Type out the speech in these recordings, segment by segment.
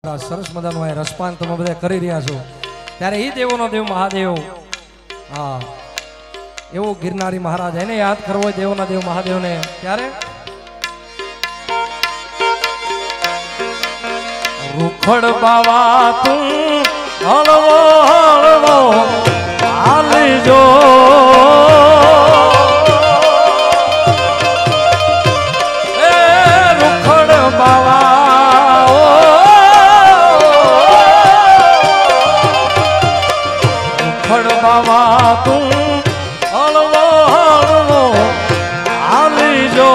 સરસ મજાનું આ રસપાન તમે બધા કરી રહ્યા છો ત્યારે એ દેવોનો દેવ મહાદેવ હા એવો ગિરનારી મહારાજ એને યાદ કરવો દેવોના દેવ મહાદેવને ત્યારે રૂખડ બાવા તું હળવો હળવો હાલજો એ રૂખડ બાવા તું હળવો હળવો હાલજો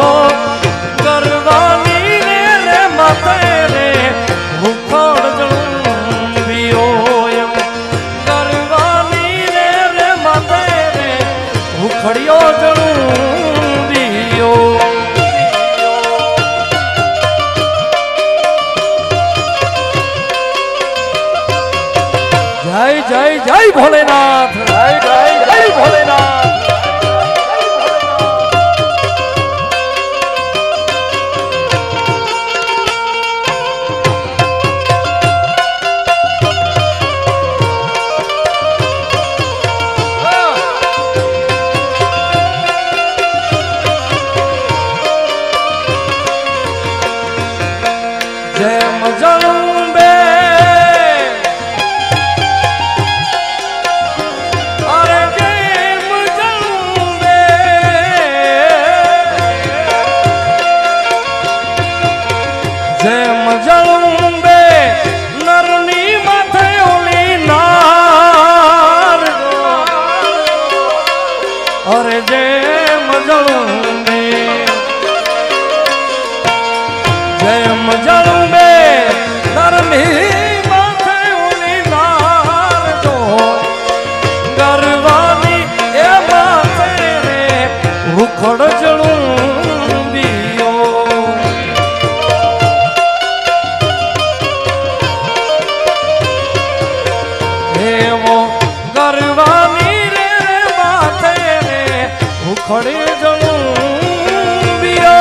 કરવાની રે માતે રે રૂખડ જળુંબીઓ એમ કરવાની રે માતે રે રૂખડીઓ જળુંબીઓ जय जय जय भोलेनाथ जय जय जय भोलेनाथ जय मजलुंबे जलुंबे नरनी माथे ओली नार अरे जय मजलुंबे जलुंबे नरनी माथे ओली नार जो गरवानी ए माथे रे रुखड़ जलुंबियो गरवानी रे माथे रे उखड़े जलुंबियो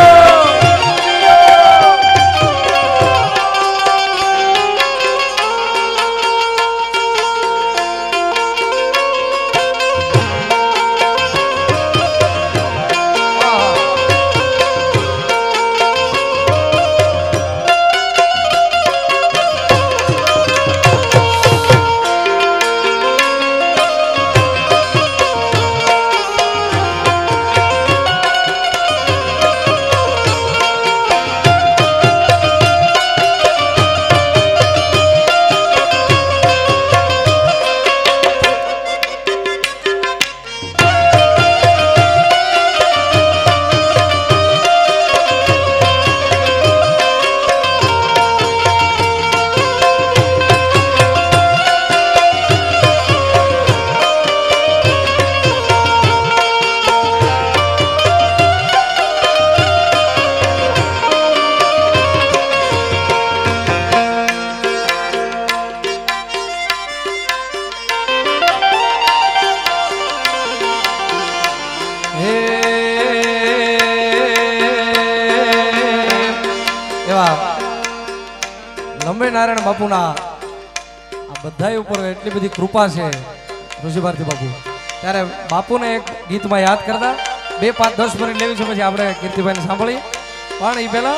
लंबे नारायण बापूना आ बधाई ऊपर एटली बधी कृपा है ऋषि भारती बापू त्यारे बापू ने एक गीत में याद करता 2, 5, 10 मिनिट लेवी छे पछी आपणे कीर्तिभाई ने सांभळी पण ई पहेला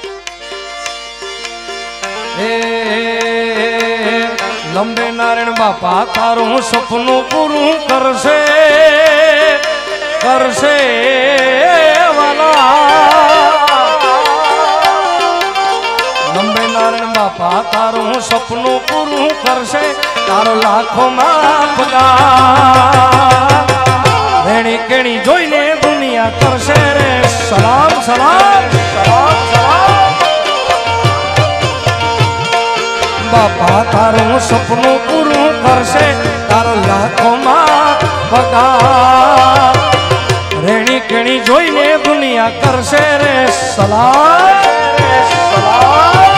लंबे नारायण बापा तारू सपनू पूरू करशे करशे वाला लंबे नारायण बापा तारू सपनू पूरू करशे तारो लाखों मापगा रेणी केणी जोईने दुनिया करशे रे सलाम सलाम सलाम सलाम बापा तारू सपनू पूरू करशे तारो लाखों मापगा रेणी केणी जोईने दुनिया करशे रे सलाम सलाम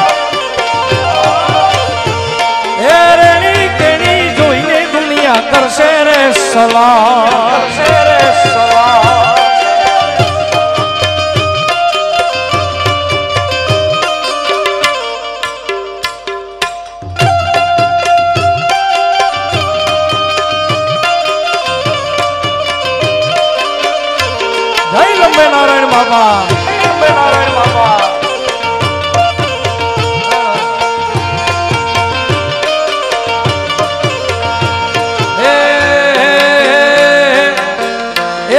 रेणी केणी जोईने दुनिया करशे रे सलाम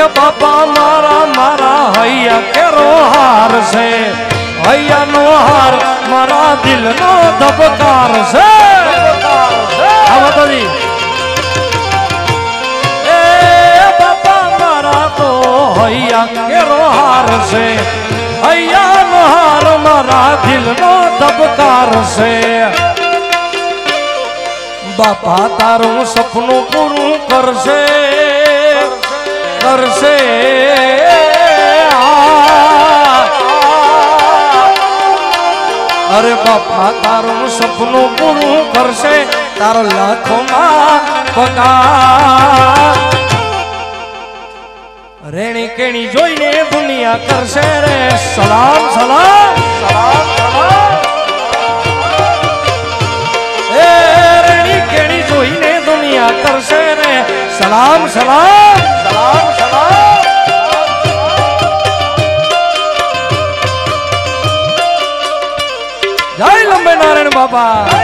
બાપા મારા મારા હૈયા કેરો હાર છે હૈયાનો હાર મારા દિલનો ધબકાર છે આવો તો જી એ બાપા મારા તો હૈયા કેરો હાર છે હૈયાનો હાર મારા દિલનો ધબકાર છે બાપા તારું સપનું પૂરું કરશે કરશે અરે બાપા તારું સપનું પૂરું કરશે તારો લાખોમાં પગાર રેણી કેણી જોઈને દુનિયા કરશે રે સલામ સલામ સલામ સલામ એ રેણી કેણી જોઈને દુનિયા કરશે રે સલામ સલામ સલામ સલામ જય લંબે નારાયણ બાપા